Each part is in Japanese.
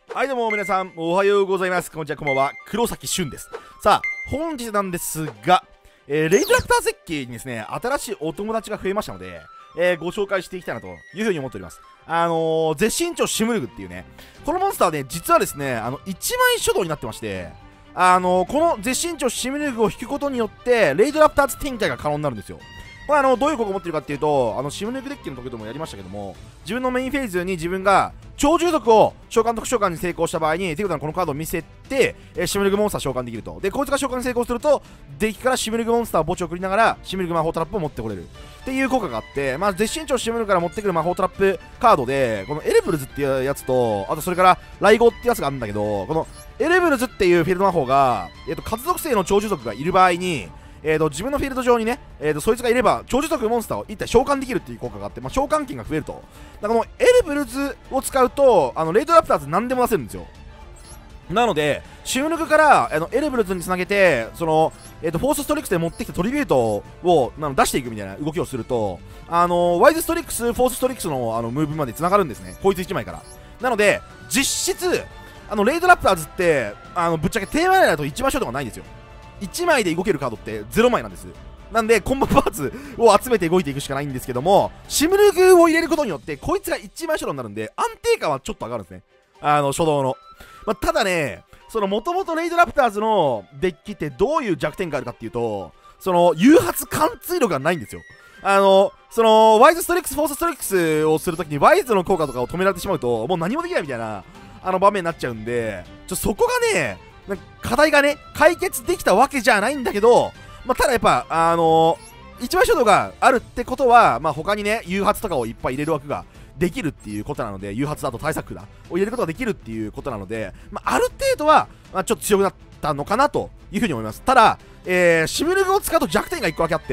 はいどうも皆さんおはようございます。こんにちは、こんばんは。黒崎俊です。さあ本日なんですが、レイドラプター絶景にですね新しいお友達が増えましたので、ご紹介していきたいなというふうに思っております。絶身長シムルグっていうね、このモンスターね、実はですね一枚書道になってまして、この絶身長シムルグを引くことによってレイドラプターズ展開が可能になるんですよ。これどういう効果を持ってるかっていうと、シムルグデッキの時でもやりましたけども、自分のメインフェーズに自分が超従属を召喚特召喚に成功した場合に手札のこのカードを見せて、シムルグモンスター召喚できると。でこいつが召喚に成功するとデッキからシムルグモンスターを墓地を送りながらシムルグ魔法トラップを持ってこれるっていう効果があって、絶身長シムルグから持ってくる魔法トラップカードでこのエレブルズっていうやつと、あとそれからライゴってやつがあるんだけど、このエレブルズっていうフィールド魔法が、活属性の超従属がいる場合に自分のフィールド上にね、そいつがいれば超従属モンスターを一体召喚できるっていう効果があって、召喚権が増えると。だからこのエレブルズを使うとレイドラプターズ何でも出せるんですよ。なのでシムルグからエレブルズにつなげてフォースストリックスで持ってきたトリビュートを出していくみたいな動きをすると、ワイズストリックスフォースストリックスのムーブまでつながるんですね、こいつ1枚から。なので実質レイドラプターズってぶっちゃけテーマ内だと1枚ショットがないんですよ。1枚で動けるカードって0枚なんです。なんでコンボパーツを集めて動いていくしかないんですけども、シムルグを入れることによってこいつが1枚初動になるんで安定感はちょっと上がるんですね、初動の。ただね、もともとレイドラプターズのデッキってどういう弱点があるかっていうと、誘発貫通力がないんですよ。ワイズストリックスフォースストリックスをするときにワイズの効果とかを止められてしまうともう何もできないみたいな場面になっちゃうんで、そこがね課題がね解決できたわけじゃないんだけど、ただやっぱ一枚衝動があるってことは、他にね誘発とかをいっぱい入れる枠ができるっていうことなので、誘発だと対策札を入れることができるっていうことなので、ある程度は、ちょっと強くなったのかなというふうに思います。ただ、シムルグを使うと弱点が1個だけあって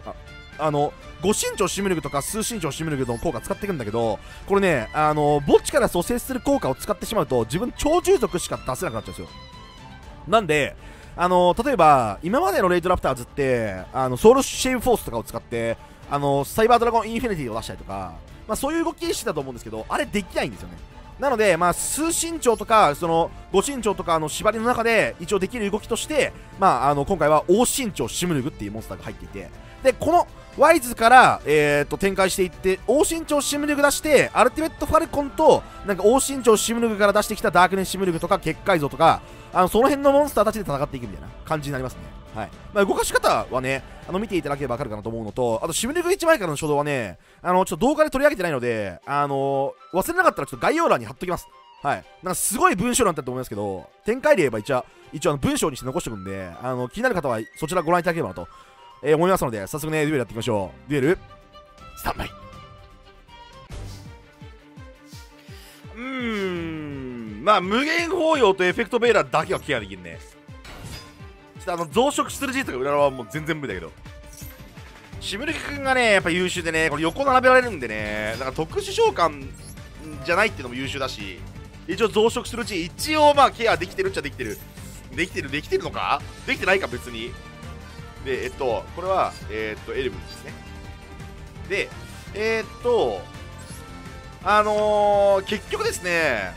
、5身長シムルグとか数身長シムルグの効果使っていくんだけど、これね墓地から蘇生する効果を使ってしまうと自分超従属しか出せなくなっちゃうんですよ。なんで例えば今までのレイドラプターズってソウルシェイブフォースとかを使ってサイバードラゴンインフィニティを出したりとか、そういう動きしてたと思うんですけど、あれできないんですよね。なので数身長とか5身長とか縛りの中で一応できる動きとして、今回は大身長シムルグっていうモンスターが入っていて、でこのワイズから、展開していって大身長シムルグ出してアルティメットファルコンと大身長シムルグから出してきたダークネスシムルグとか結界像とかその辺のモンスターたちで戦っていくみたいな感じになりますね。はい。動かし方はね見ていただければ分かるかなと思うのと、あとシムルグ1枚からの初動はねちょっと動画で取り上げてないので忘れなかったらちょっと概要欄に貼っときます。はい。すごい文章なんだと思いますけど、展開で言えば一応文章にして残しておくんで気になる方はそちらご覧いただければなと思いますので、早速ねデュエルやっていきましょう。デュエルスタンバイ。無限包容とエフェクトベーラーだけはケアできるね。ちょっと増殖する G とか裏側はもう全然無理だけど、シムルグ君がねやっぱ優秀でね、これ横並べられるんでね、だから特殊召喚じゃないっていうのも優秀だし、一応増殖する G 一応ケアできてるっちゃできてるのかできてないか別に。でこれはエレブルですね。で結局ですね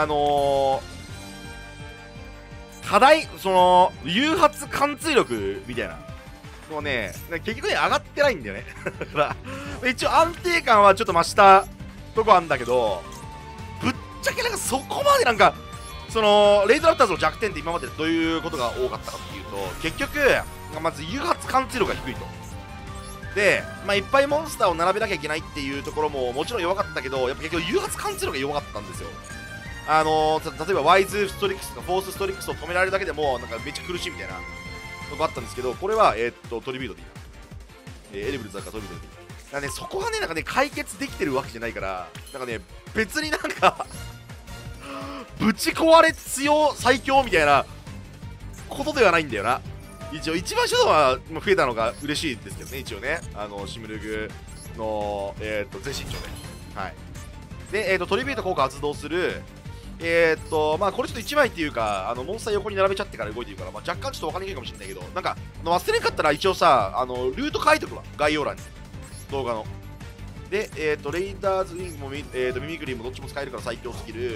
課題誘発貫通力みたいなのね結局ね上がってないんだよねだから一応安定感はちょっと増したとこあんだけど、ぶっちゃけそこまでレイドラプターズの弱点って今までどういうことが多かったかっていうと、結局まず誘発貫通力が低いと。で、いっぱいモンスターを並べなきゃいけないっていうところももちろん弱かったけど、やっぱ結局誘発貫通力が弱かったんですよ。例えばワイズストリックスとかフォースストリックスを止められるだけでもめっちゃ苦しいみたいなのがあったんですけど、これはトリビュートでいいな、エレブルズだからトリビュートでいい。だからねそこがね解決できてるわけじゃないから、別にぶち壊れ強最強みたいなことではないんだよな。一応一番初動は増えたのが嬉しいですけどね、一応ねシムルグの絶身長で、はい。でトリビュート効果発動するこれちょっと1枚っていうかモンスター横に並べちゃってから動いてるから、若干ちょっと分かりにくいかもしれないけど、忘れんかったら一応さルート書いとくわ、概要欄に動画の。でレイダーズウィングもミミクリーもどっちも使えるから最強スキル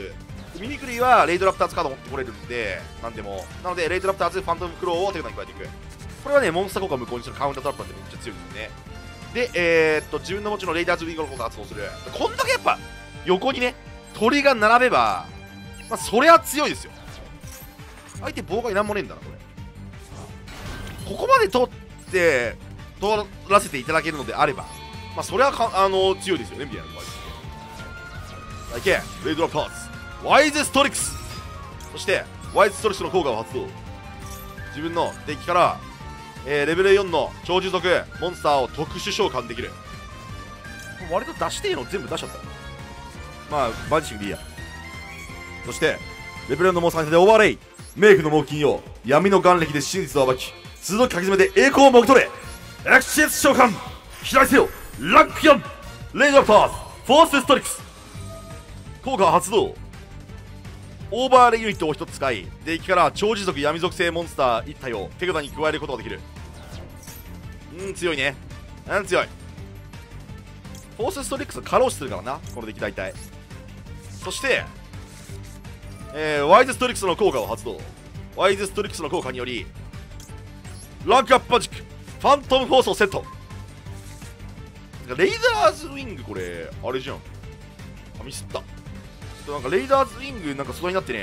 ミミクリーはレイドラプターズカード持ってこれるんで、なんでも。なので、レイドラプターズ、ファントムクローを手札に加えていく。これはね、モンスター効果を無効にするカウンタートラップなんでめっちゃ強いですね。で、自分の持ちのレイダーズウィングの効果を発動する。こんだけやっぱ、横にね、鳥が並べば、まあ、そりゃ強いですよ。相手妨害なんもねえんだな、これ。ここまで取らせていただけるのであれば、まあ、そりゃ強いですよね、みたいなのが。いけ、レイドラプターズ、ワイズストリックス。そして、ワイズストリックスの効果を発動。自分のデッキから、レベル4の超獣族モンスターを特殊召喚できる。割と出していいの全部出しちゃった。まあバジシングでいいや。そしてレベル4のモンスターでオーバーレイ、冥府の猛禽よ、闇の眼歴で真実を暴き、鋭きかき詰めて栄光をもぎ取れ。エクシエス召喚、飛来せよ。ランク4、レイドラプターズ、フォースストリックス。効果発動。オーバーレイユニットを1つ使い、デッキから超持続闇属性モンスター1体を手札に加えることができる。強いね。強い。フォースストリックス過労死するからな、このデッキ大体。そして、ワイズストリックスの効果を発動。ワイズストリックスの効果により、ランクアップマジック、ファントムフォースをセット。レイダーズウィング、これ、あれじゃん。ミスった。なんかレイダーズウィングなんか素材になってね、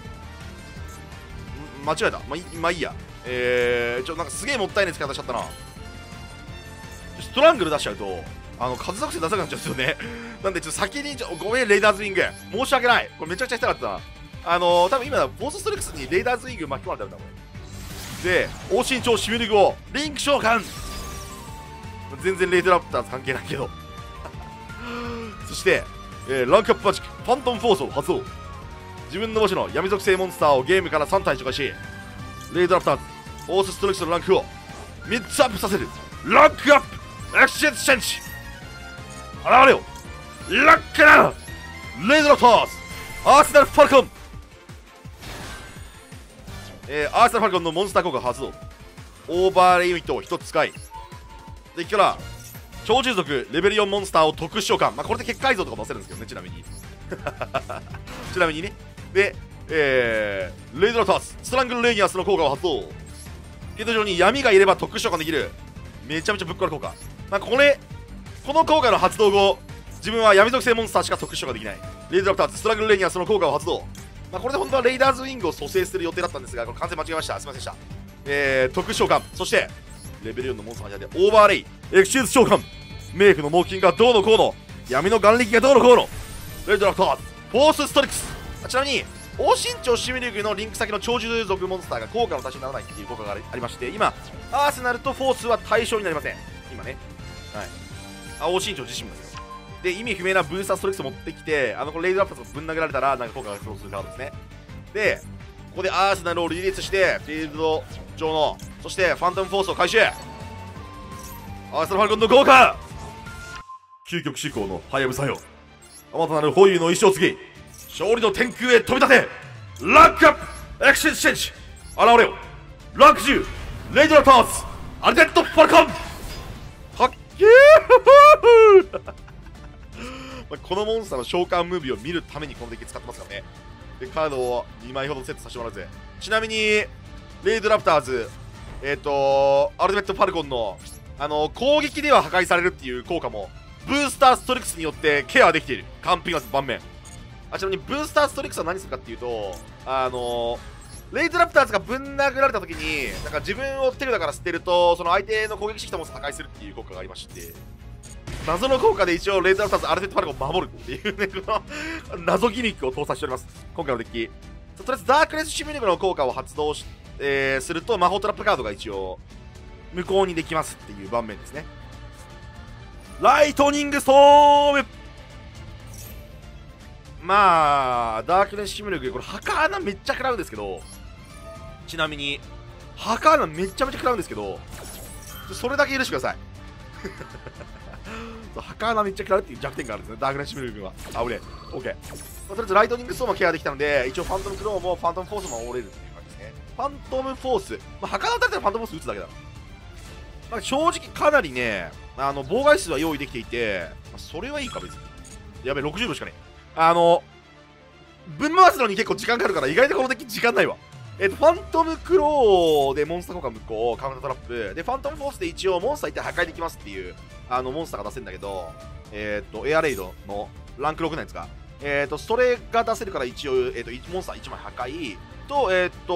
間違えた。まあいいや。なんかすげえもったいない使い方しちゃったな。ストラングル出しちゃうと数作戦出せなくなっちゃうんですよね。なんでちょっと先にごめん、レイダーズウィング申し訳ない。これめちゃくちゃしたかったな。多分今フォースストリックスにレイダーズウィング巻き込まれたんだこれで、大身長シミュリグをリンク召喚。全然レイドラプターズ関係ないけどそしてランクアップマジック、ファントムフォースを発動。自分の持ちの闇属性モンスターをゲームから3体除外し、レイドラプターズ、フォースストリックスのランクを3つアップさせる。ランクアップエクシエンスチェンジ。現れよ、ラックなレイドラプターズ、アーセナルファルコン。アーセナルファルコンのモンスター効果発動。オーバーレイユニットを1つ使い、デッキから超獣族レベル4モンスターを特殊召喚。まあこれで結界像とかも出せるんですけどね、ちなみにちなみにね。で、レイドラプターズ、ストラングルレイニアスの効果を発動。フィールド上に闇がいれば特殊召喚できる。めちゃめちゃぶっ壊る効果。なんかこの効果の発動後、自分は闇属性モンスターしか特殊召喚できない。レイドラプターズ、ストラングルレイニアスの効果を発動。まあこれで本当はレイダーズウィングを蘇生する予定だったんですが、これ完全間違えました。すいませんでした。特殊召喚。そしてレベル4のモンスターに当ててオーバーレイ、エクシーズ召喚。冥府の猛禽がどうのこうの、闇の眼力がどうのこうの。レイドラプターズ、フォースストリックス。ちなみに大身長シミュリグのリンク先の超獣族モンスターが効果の足しにならないっていう効果がありまして、今アーセナルとフォースは対象になりません。今ね、はい、大身長自身もですよ。で、意味不明なブースターストリックスを持ってきて、このレイドラプターズをぶん投げられたらなんか効果が発動するカードですね。で、ここでアーセナルをリリースしてフィールド上の、そしてファントムフォースを回収。アーセナルファルコンの効果、究極志向のハヤブサよ、あまたなる保有の意志を継ぎ、勝利の天空へ飛び立て。ランクアップエクシェンスチェンジ。現れよ、ランク10、レイドラプターズ、アルテッドファルコン。はっけーこのモンスターの召喚ムービーを見るためにこのデッキ使ってますからね。で、カードを2枚ほどセットさせてもらうぜ。ちなみにレイドラプターズ、アルティメットファルコンの攻撃では破壊されるっていう効果もブースターストリックスによってケアできている。完璧な盤面。ちなみにブースターストリックスは何するかっていうと、レイドラプターズがぶん殴られた時になんか自分を手札から捨てるとその相手の攻撃してきたモンスターを破壊するっていう効果がありまして、謎の効果で一応レイドラプターズアルテッドファルコンを守るっていうね、この謎ギミックを搭載しております、今回のデッキ。とりあえずダークネスシミュリグの効果を発動し、すると魔法トラップカードが一応無効にできますっていう盤面ですね。ライトニングストーム。まあダークネスシミュリグ、これ墓穴めっちゃ食らうんですけど、ちなみに墓穴めちゃめちゃ食らうんですけど、それだけ許してください墓穴めっちゃ食らうっていう弱点があるんですね、ダークネスシミュリグは。あ、俺 OK、とりあえずライトニングストームはケアできたので、一応ファントムクローもファントムフォースも折れるっていう感じですね。ファントムフォース、墓穴打たれたらファントムフォース打つだけだ。正直かなりね、妨害数は用意できていて、それはいいか別に。やべえ、60秒しかねえ。 ぶん回すのに結構時間かかるから、意外とこのデッキ時間ないわ。ファントムクローでモンスター効果無効、カウンタートラップ。で、ファントムフォースで一応モンスター一体破壊できますっていう、モンスターが出せるんだけど、エアレイドのランク6のやつが、それが出せるから一応、モンスター1枚破壊と、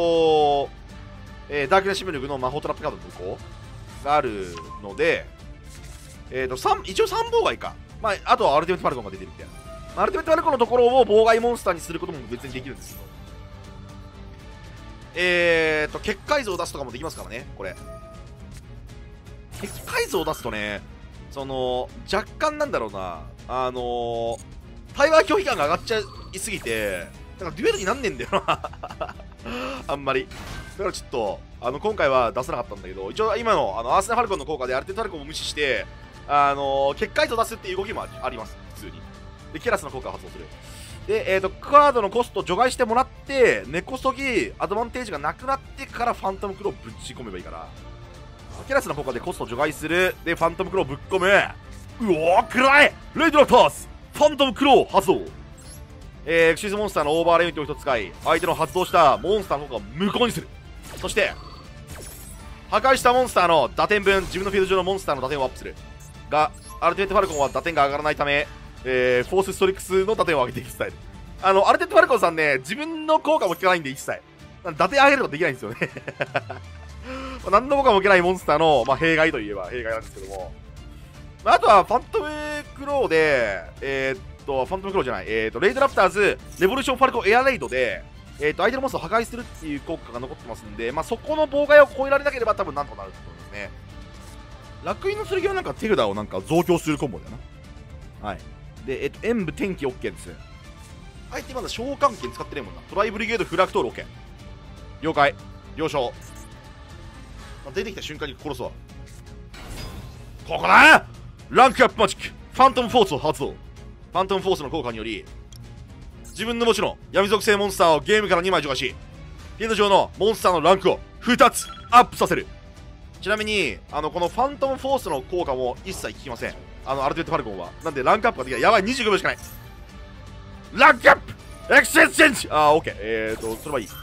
ダークネッシュメルグの魔法トラップカードの無効があるので、一応3妨害か。まあ、あとはアルティメットファルコンが出てるみたいな。アルティメットファルコンのところを妨害モンスターにすることも別にできるんですよ。結界像を出すとかもできますからね、これ。結界像を出すとね、若干なんだろうな、対話拒否感が上がっちゃいすぎて、なんかデュエルになんねえんだよな。あんまり。だからちょっと、今回は出さなかったんだけど、一応今の、アーセナファルコンの効果でアルティメットファルコンを無視して、結界像を出すっていう動きもあります、普通に。で、ケラスの効果を発動する。で、カードのコスト除外してもらって、根こそぎアドバンテージがなくなってからファントムクローぶち込めばいいから。ケラスの効果でコスト除外する。で、ファントムクローぶっ込む。うおー、暗いレイドラクタースファントムクロー発動。エクシズモンスターのオーバーレイントを1つ使い、相手の発動したモンスターの効果を無効にする。そして、破壊したモンスターの打点分、自分のフィールド上のモンスターの打点をアップする。が、アルティメットファルコンは打点が上がらないため、フォースストリックスの打点を上げていくスタイル。アルティメットファルコンさんね、自分の効果も効かないんで一切。打点上げることできないんですよね。何の効果も受けないモンスターの、弊害といえば弊害なんですけども。あとは、ファントムクローで、ファントムクローじゃない、レイドラプターズ、レボリューションファルコンエアレイドで、相手のモンスターを破壊するっていう効果が残ってますんで、そこの妨害を超えられなければ多分なんとかなると思いますね。楽園の剣はなんか手札をなんか増強するコンボだよな。はい。で、演武天気 OK です。相手まだ召喚剣使ってねえもんな。トライブリゲードフラクトール OK。了解。了承。出てきた瞬間に殺すわ。ここだ！ランクアップマジック、ファントムフォースを発動。ファントムフォースの効果により、自分の墓地の闇属性モンスターをゲームから2枚除外し、フィールド上のモンスターのランクを2つアップさせる。ちなみに、このファントムフォースの効果も一切効きません。アルティメットファルコンは。なんで、ランクアップができない。やばい、25秒しかない。ランクアップエクセンチェンジオッケー。それはいい。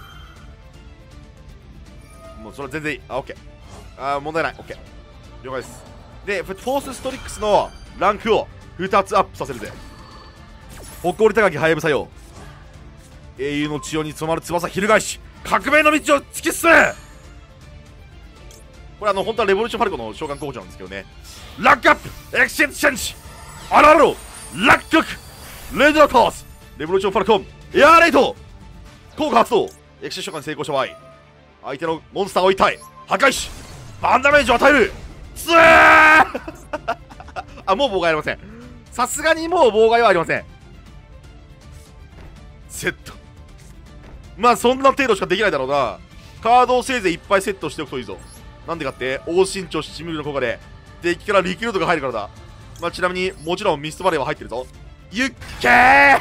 もう、それは全然いい。オッケー。問題ない。オッケー。了解です。で、フォースストリックスのランクを2つアップさせるぜ。誇り高きハヤブサよ。英雄の血に染まる翼翻し、革命の道を突き進め。これ本当はレボリューションファルコンの召喚候補なんですけどね。ランクアップエクセンチェンジアラロラック曲レイドラクタースレボリューションファルコンエアーレイト効果発動。エクセン召喚成功した場合、相手のモンスターを一体破壊しバンダメージを与える。つえーもう妨害ありません。さすがにもう妨害はありません。セット。そんな程度しかできないだろうな。カードをせいぜいいっぱいセットしておくといいぞ。なんでかって、大身長七無理の効果で、デッキからリキルードが入るからだ。ちなみに、もちろんミストバレーは入ってるぞ。ゆっけー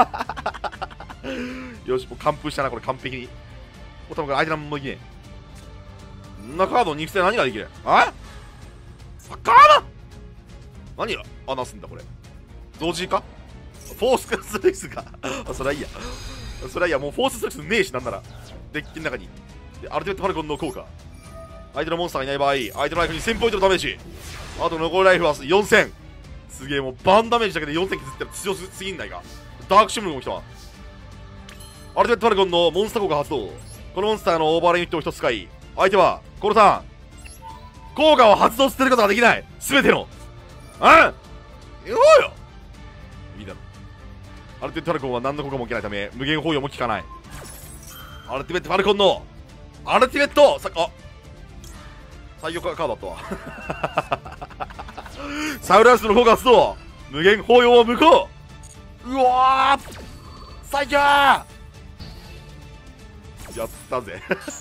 よし、もう完封したな、これ完璧に。もう多分これ相手なんもできねえ。んなカードに肉体何ができる？あカード何がなすんだ、これ。同時かフォースストリックスかそれはいいや。それはいいや、もうフォースストリックスねえし、なんなら。デッキの中に。で、アルティメットファルコンの効果。相手のモンスターがいない場合、相手のライフに1000ポイントのダメージ。あと残りライフは4000。すげえ、もうバンダメージだけで4000削ったら強すぎんないか。ダークシムルも来たわ。アルティメットファルコンのモンスター効果発動。このモンスターのオーバーレイントを1つ使い、相手は、このターン、効果を発動することができない。すべての。言おうよいいだろ。アルティメットファルコンは何の効果も受けないため、無限包容も効かない。アルティメットファルコンの、アルティメット最強カードだったわサウラスの効果発動。無限包容を無効。うわー最強やったぜ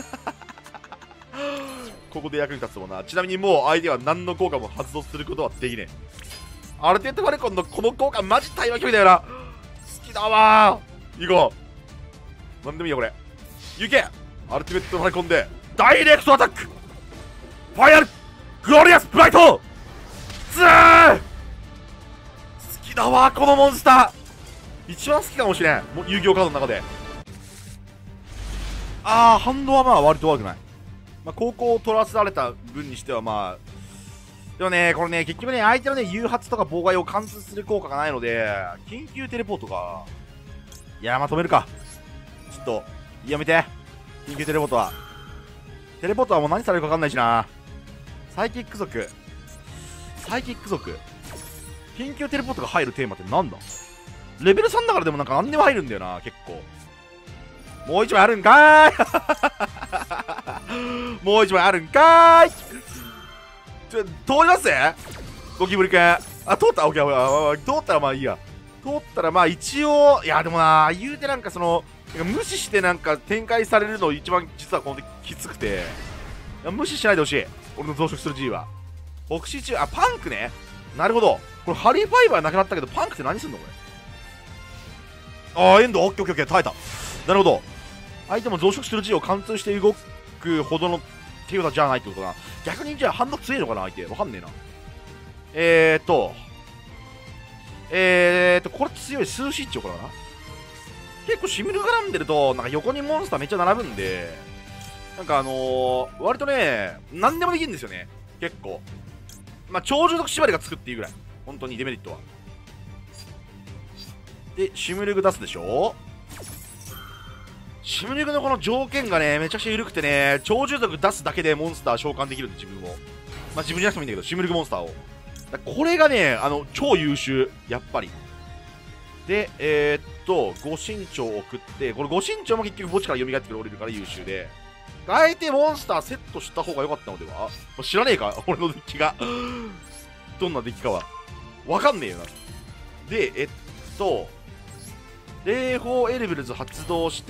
ここで役に立つもんな。ちなみにもう相手は何の効果も発動することはできねえ。アルティメットファルコンのこの効果マジ対話距離だよな。好きだわー。行こう。なんでもいいよこれ。行け。アルティメットファルコンでダイレクトアタックファイアルグロリアスブライトズー好きだわこのモンスター。 一番好きかもしれん、もう遊戯王カードの中で。反動はまあ割と悪くない。まあ、高校を取らせられた分にしてはまあ、でもね、これね、結局ね、相手のね、誘発とか妨害を貫通する効果がないので、緊急テレポートか。いや、まあ止めるか。ちょっと、やめて。緊急テレポートは。テレポートはもう何されるか分かんないしな。サイキック族。サイキック族。緊急テレポートが入るテーマってなんだ？レベル3だからでもなんか何でも入るんだよな、結構。もう一枚あるんかーいもう一枚あるんかーい。通りますゴキブリくん。通った。オッケー。通ったらまあいいや。通ったらまあ一応、いやでもな、言うてなんかその、無視してなんか展開されるの一番実はこの時きつくて、いや無視しないでほしい。俺の増殖する G は。北市中、パンクね。なるほど。これハリーファイバーなくなったけど、パンクって何すんのこれ。エンド、オッケーオッケー、耐えた。なるほど。相手も増殖する G を貫通して動くほどの手札じゃないってことかな。逆にじゃあ反応強いのかな、相手。わかんねえな。これ強い数身長からな。結構シミル絡んでると、なんか横にモンスターめっちゃ並ぶんで、なんか割とね、何でもできるんですよね。結構。まあ、超重力縛りがつくっていうぐらい。本当にデメリットは。で、シムルグ出すでしょ。シムルグのこの条件がね、めちゃくちゃ緩くてね、超重力出すだけでモンスター召喚できるんで、自分を。まあ、自分じゃなくてもいいんだけど、シムルグモンスターを。これがね、超優秀。やっぱり。で、5身長を送って、これ5身長も結局墓地から蘇ってくる降りるから優秀で、相手モンスターセットした方が良かったのでは？知らねえか俺のデッキが。どんなデッキかは。わかんねえよな。で、霊峰エルベルズ発動して、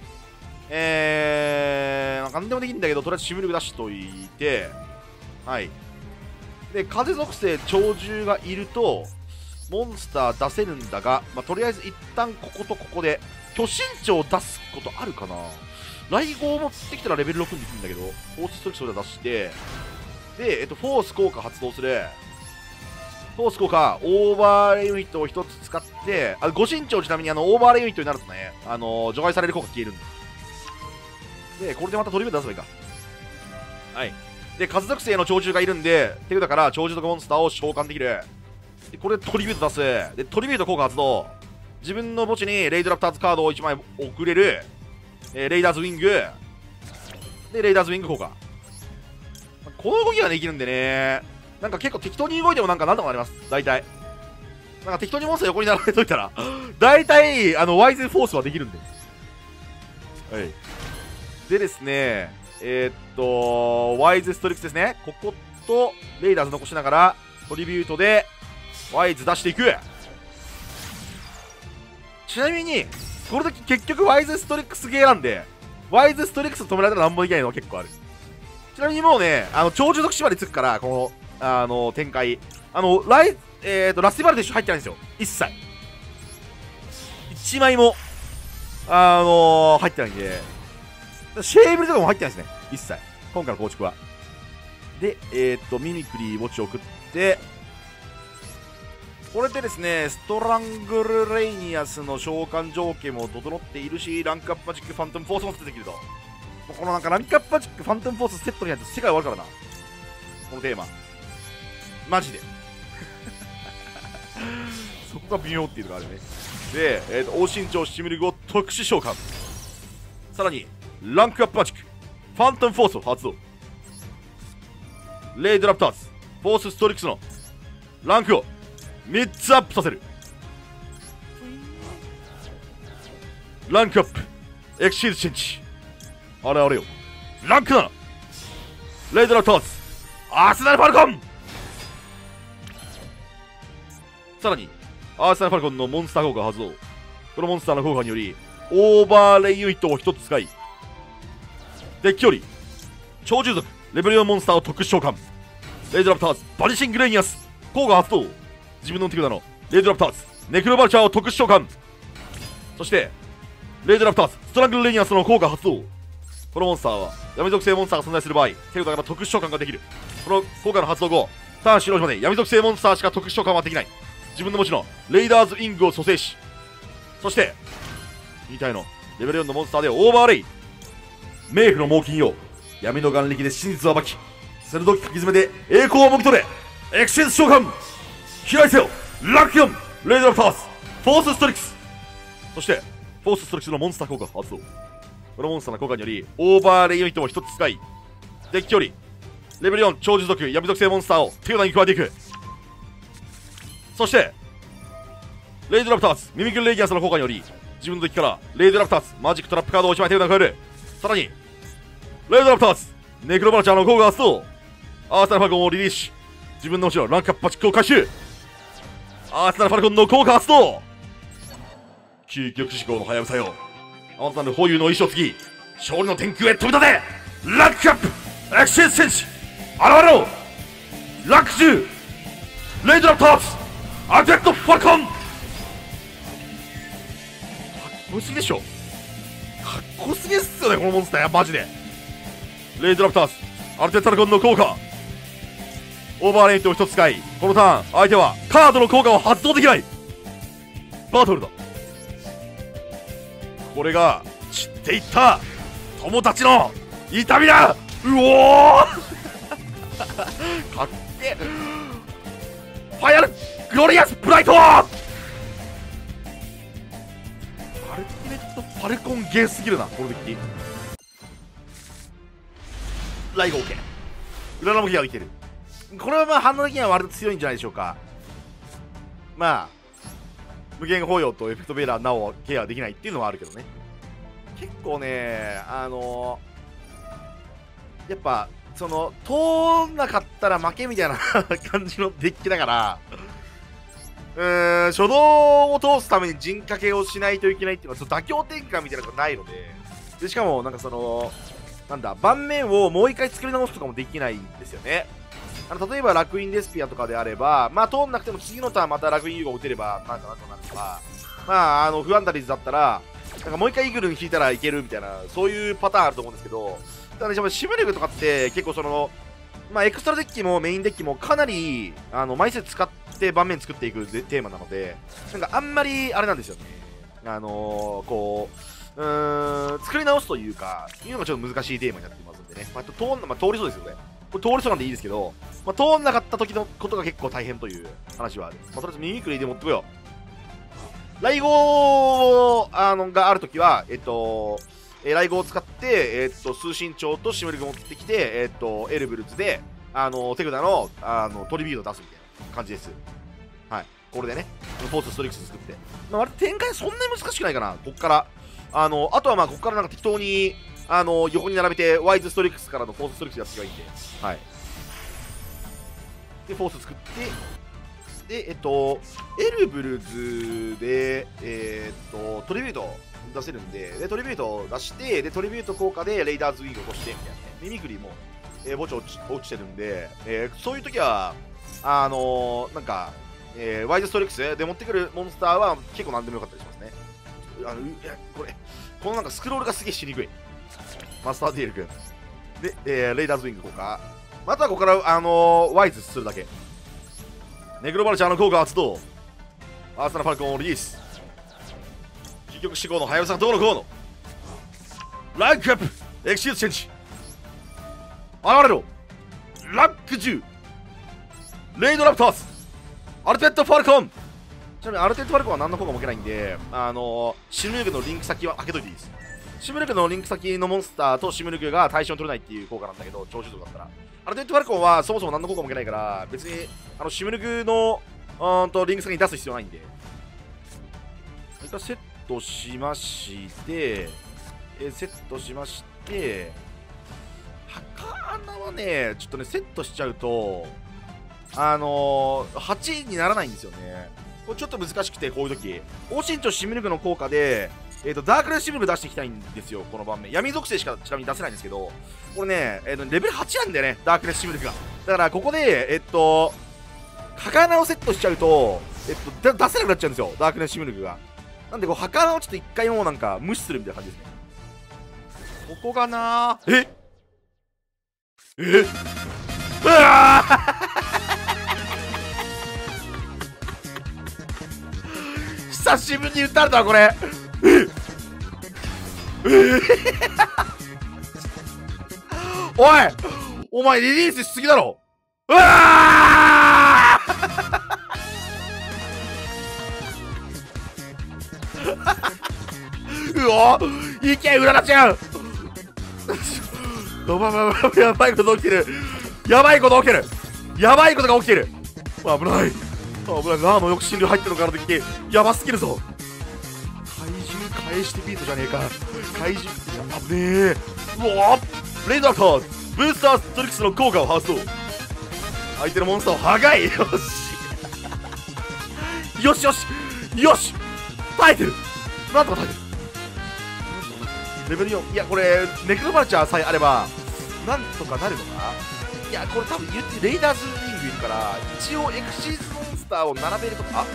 なんでもできるんだけど、とりあえずシムルグ出しといて、はい。で、風属性鳥獣がいると、モンスター出せるんだが、まあ、とりあえず一旦こことここで、巨神鳥を出すことあるかな。雷号を持ってきたらレベル6にできるんだけど、フォースストリクスを出して、で、フォース効果発動する。フォース効果、オーバーレイユニットを1つ使って、ご身長ちなみにオーバーレイユニットになるとね、除外される効果消えるんで。で、これでまたトリビュート出せばいいか。はい。で、風属性の鳥獣がいるんで、手札から鳥獣とかモンスターを召喚できる。で、これでトリビュート出す。で、トリビュート効果発動。自分の墓地にレイドラプターズカードを1枚送れる。レイダーズウィング。で、レイダーズウィング効果。この動きができるんでね、なんか結構適当に動いてもなんとかなります。大体。なんか適当にモンスター横に並べといたら、大体、ワイズフォースはできるんで。はい。でですね、ワイズストリックスですね。ここと、レイダーズ残しながら、トリビュートで、ワイズ出していく。ちなみに、この時結局ワイズストリックスゲーなんで、ワイズストリックス止められたら何もできないのは結構ある。ちなみにもうね、超重力縛りつくから、この、展開。ラスティバルデッシュ入ってないんですよ。一切。1枚も、入ってないんで、シェーブルとかも入ってないですね。一切。今回の構築は。で、ミミクリー墓地を送って、これでですね、ストラングルレイニアスの召喚条件も整っているし、ランクアップマジックファントムフォースも出てきると。このなんかランクアップマジックファントムフォースセットに入って世界終わるからな。このテーマ。マジで。そこが微妙っていうのがあるね。で、大身長シミルグを特殊召喚。さらに、ランクアップマジック、ファントムフォースを発動。レイドラプターズ、フォースストリックスのランクを3つアップさせる。ランクアップ、エクシーズチェンジ。あれあれよ。ランク7、レイドラプターズ、アーセナルファルコン。さらに、アーセナルファルコンのモンスター効果発動。このモンスターの効果により、オーバーレイユニットを1つ使い、デッキより、超従属、レベル4モンスターを特殊召喚。レイドラプターズ、バニシングレイニアス、効果発動。自分の手札のレイドラプターズ、ネクロバルチャーを特殊召喚。そして、レイドラプターズ、ストラングルレイニアスの効果発動。このモンスターは、闇属性モンスターが存在する場合、手札から特殊召喚ができる。この効果の発動後、ターン終了時まで闇属性モンスターしか特殊召喚はできない。自分の持ちのレイダーズイングを蘇生し、 そして2体のレベル4のモンスターでオーバーレイ。冥府の猛禽よ、闇の眼力で真実を暴き、鋭きかき爪で栄光をもぎ取れ。エクシェンス召喚、飛来せよラッキオン、レイドラプターズ、フォースストリックス。そしてフォースストリックスのモンスター効果発動。このモンスターの効果によりオーバーレイユニットを1つ使い、デッキよりレベル4超獣族闇属性モンスターを手札に加えていく。そしてレイドラプターズミミクルレギアンスの効果により自分のデッキからレイドラプターズマジックトラップカードを1枚手札に加える。さらにレイドラプターズネクロバラチャーの効果発動。アーセナルファルコンをリリースし自分の後ろランクアップパチックを回収。アーセナルファルコンの効果発動。究極志向のはやぶさよ、あなたの保有の意志を継ぎ勝利の天空へ飛び立て。ランクアップエクシェンス戦士現れろ。ランク10レイドラプターズアルテッドファルコン。かっこよすぎでしょ。かっこすぎっすよねこのモンスター。マジでレイドラプターズアルテッドファルコンの効果オーバーレイントを1つ使い、このターン相手はカードの効果を発動できない。バトルだ。これが散っていった友達の痛みだ。うおーかっけえ。ファイナルグロリアスブライトアルティメットファルコンゲーすぎるなこのデッキ。ライゴ OK、 裏の向きができてる。これはまあ反応的には割と強いんじゃないでしょうか。まあ無限包容とエフェクトベーラーなおケアできないっていうのはあるけどね。結構ねやっぱその通んなかったら負けみたいな感じのデッキだから初動を通すために陣掛けをしないといけないっていうのは妥協転換みたいなのがないので、しかもなんかそのなんだ盤面をもう一回作り直すとかもできないんですよね。例えばラクインデスピアとかであればまあ通んなくても次のターンまたラクインユーゴを打てればなんかなとなるとか、まあフアンダリーズだったらなんかもう一回イーグルに引いたらいけるみたいなそういうパターンあると思うんですけど、ただねシムレグとかって結構そのまあエクストラデッキもメインデッキもかなり枚数使って盤面作っていくテーマなので、なんかあんまりあれなんですよね。こう作り直すというかいうのがちょっと難しいテーマになっていますんでね、まあ、通りそうですよね。これ通りそうなんでいいですけど、まあ、通んなかった時のことが結構大変という話はある。まあ、とりあえずミミクリーで持ってこよう。ライゴがあるときは、ライゴを使って、通信帳とシムリグ持ってきて、エルブルズで、手札の、トリビュードを出すみたいな感じです。はい。これでね、フォースストリックス作って。まあ、あれ展開そんなに難しくないかな、こっから。あとはまあ、こっからなんか適当に、横に並べて、ワイズストリックスからのフォースストリックスやっていけばいいんで。はい。で、フォース作って、で、エルブルズで、トリビュート出せるんで、トリビュートを出して、で、トリビュート効果でレイダーズウィングを落として、みたいなね。ミミクリも、墓地落ちてるんで、そういう時は、なんか、ワイズストリックスで持ってくるモンスターは結構何でもよかったりしますね。このなんかスクロールがすげえしにくい。マスターディール君。で、レイダーズウィング効果。あとはここから、ワイズするだけ。ネクロバルチャーの効果発動。アーセナルファルコンをリリース。究極志向のハヤブサどうのこうの。ランクアップエクシーズチェンジ。現れろ。ランク10レイドラプターズアルテッドファルコン。ちなみにアルテッドファルコンは何の効果も受けないんで、シムルグのリンク先は開けといていいです。シムルグのリンク先のモンスターとシムルグが対象に取れないっていう効果なんだけど、超種族だったら。アルテッドファルコンはそもそも何の効果も受けないから、別にシムルグのリンク先に出す必要ないんで。一回セットしまして、ハカアナはね、ちょっとね、セットしちゃうと、8にならないんですよね。これちょっと難しくて、こういう時。オシンチョシムルグの効果で、ダークレスシムルグ出していきたいんですよ、この盤面。闇属性しかちなみに出せないんですけど、これね、レベル8なんだよね、ダークレスシムルグが。だから、ここで、ハカアナをセットしちゃうと、出せなくなっちゃうんですよ、ダークレスシムルグが。なんで、ハカアナをちょっと一回もうなんか無視するみたいな感じですね。ここがなー、うわー久しぶりに撃たれたわこれ。おいお前リリースしすぎだろ。うわうわいけうららちゃんやばいこと起きてる。やばいこと起きてる。やばいことが起きてる。危ない危ない。ラーの抑止力入ってるのからできてやばすぎるぞ。怪獣返してビートじゃねえか。怪獣危ねえ。うわレイドアクターブースターストリックスの効果を発動。相手のモンスターを破壊。よしよしよし耐えてる。なんとか耐えてる。レベル4。いやこれネクロバルチャーさえあればなんとかなるのか。いやこれ多分言ってレイダーズリングいるから一応エクシーズモンスターを並べるとか。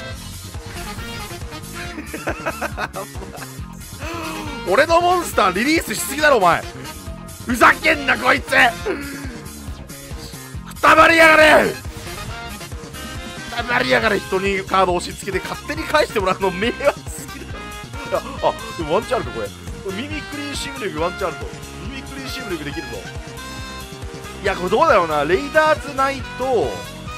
俺のモンスターリリースしすぎだろお前。ふざけんなこいつ。くたばりやがれ。くたばりやがれ。人にカード押し付けて勝手に返してもらうの迷惑すぎるだろ。あでもワンチャンあるかこれ。ミミクリーシムレグワンチャンあると。ミミクリーシムレグできるぞ。いやこれどうだろうな。レイダーズナイト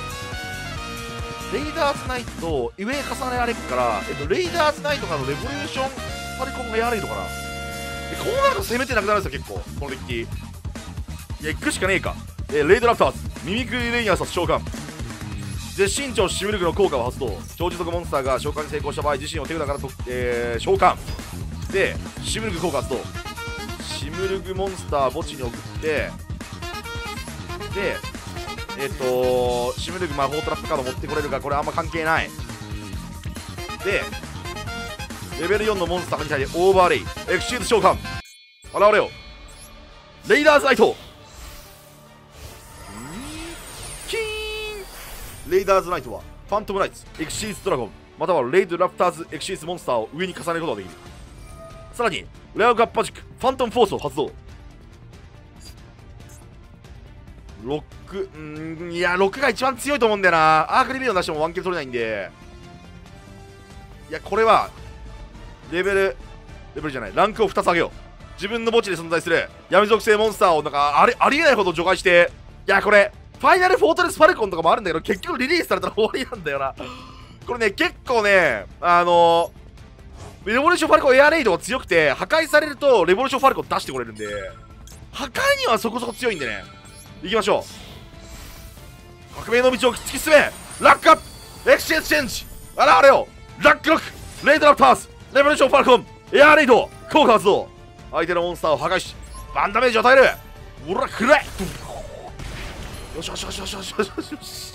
上重ねられるから、レイダーズナイトからのレボリューションファリコンがやられるのかな。こうなると攻めてなくなるんですよ結構このデッキ。いや行くしかねえか。レイドラプターズミミクリーレイヤー殺召喚。絶身長シムルグの効果を発動。超持続モンスターが召喚に成功した場合自身を手札から召喚でシムルグ効果発動。シムルグモンスター墓地に送ってでシムルグ魔法トラップカード持ってこれるか。これあんま関係ない。でレベル4のモンスターに対してオーバーレイエクシーズ召喚。現れよレイダーズナイト。キーン。レイダーズナイトはファントムナイツエクシーズドラゴンまたはレイドラプターズエクシーズモンスターを上に重ねることができる。さらにレアガッパジックファントムフォースを発動。6いや6が一番強いと思うんだよな。アークリビオン出してもワンキル取れないんで。いやこれはレベルじゃないランクを2つ上げよう。自分の墓地で存在する闇属性モンスターをなんかありえないほど除外して。いやこれファイナルフォートレスファルコンとかもあるんだけど結局リリースされたら終わりなんだよな。これね結構ねレボリューションファルコンエアレイドが強くて破壊されるとレボリューションファルコン出してこれるんで破壊にはそこそこ強いんでね。行きましょう。革命の道を突き進め。ラックアップエクシェンジチェンジ。現れよラックロックレイドラプターズレボリューションファルコンエアレイド効果発動。相手のモンスターを破壊しバンダメージを与える。おらくらえ。よしよしよしよしよしよしよし。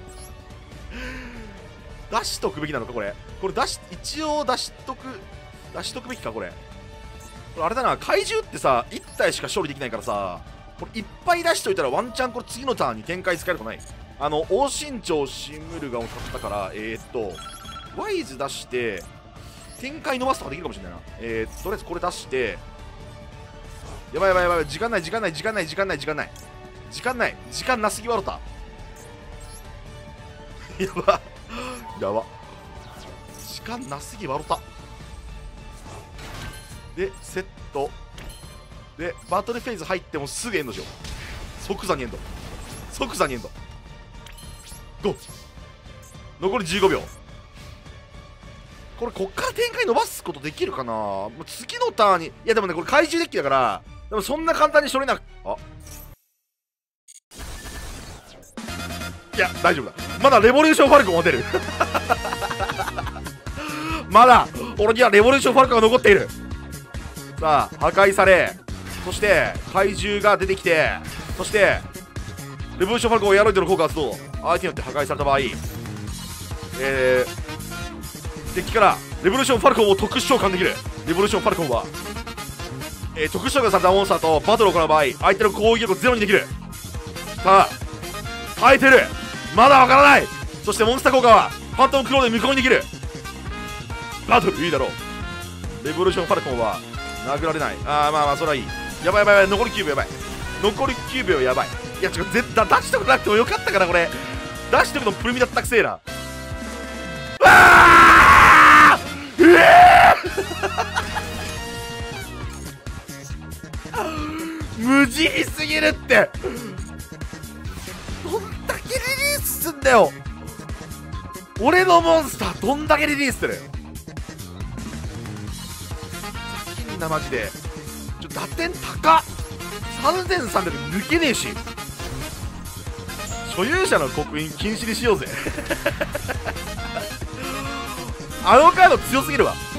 出しとくべきなのかこれ。一応出しとくべきかこれ。あれだな怪獣ってさ1体しか処理できないからさこれいっぱい出しといたらワンチャンこれ次のターンに展開使えるとない。大身長シムルガンを買ったからワイズ出して展開伸ばすとかできるかもしれないな。とりあえずこれ出してやばい時間ない時間なすぎわろた。やば時間なすぎわろた。でセットでバトルフェーズ入ってもすぐエンドしよう。即座にエンド5残り15秒。こっから展開伸ばすことできるかな。もう次のターンにいやでもねこれ怪獣デッキだからでもそんな簡単に処理なくいや大丈夫だ。まだレボリューションファルコン持てるまだ俺にはレボリューションファルコンが残っている。さあ破壊されそして怪獣が出てきてそしてレボリューションファルコンエアロイドの効果発動。相手によって破壊された場合デッキからレボリューションファルコンを特殊召喚できる。レボリューションファルコンは、特殊召喚されたモンスターとバトルを行う場合相手の攻撃力をゼロにできる。さあ耐えてる。まだわからない。そしてモンスター効果はファントムクローで無効にできる。バトルいいだろう。レボリューションファルコンは殴られない。まあそれはいい。やばい残り9秒やばい。いや違う出しとかなくてもよかったからこれ出しとくのプルミだったくせえな。 ぎるって。どんだけリリースすんだよ。俺のモンスターどんだけリリースする。いいなマジで。打点高っ。3300抜けねえし。所有者の刻印禁止にしようぜ。あのカード強すぎるわ。